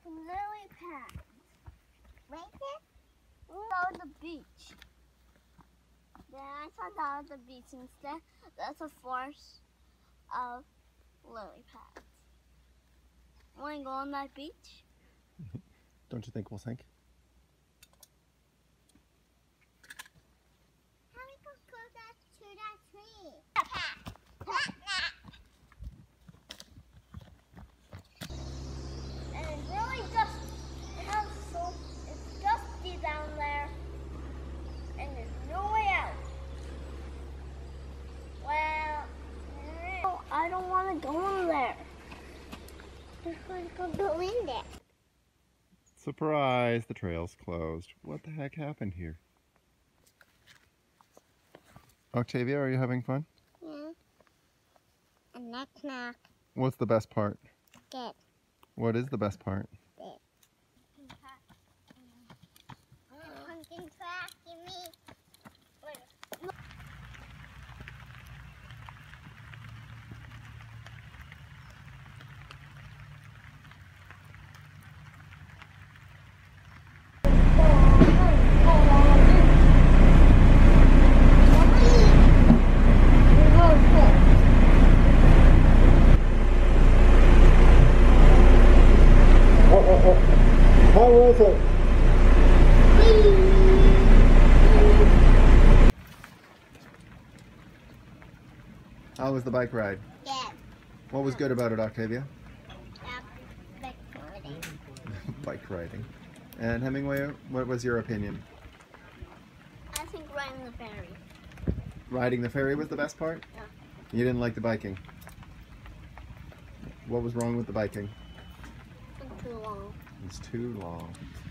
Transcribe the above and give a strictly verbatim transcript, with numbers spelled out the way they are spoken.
lily pads. Right there? Go to the beach. Then I thought that was the beach instead. That's a forest of lily pads. Want to go on that beach? Don't you think we'll sink? How we go close to that tree? And it's really just, it has so, it's dusty down there. And there's no way out. Well, I don't want to go in there. I want to go in there. Surprise, the trail's closed. What the heck happened here? Octavia, are you having fun? Yeah. And knock knock. What's the best part? Good. What is the best part? Good. Pumpkin track, you mean? How was it? How was the bike ride? Yeah. What was good about it, Octavia? Bike riding. Bike riding. And Hemingway, what was your opinion? I think riding the ferry. Riding the ferry was the best part? Yeah. You didn't like the biking? What was wrong with the biking? It's too long. It's too long.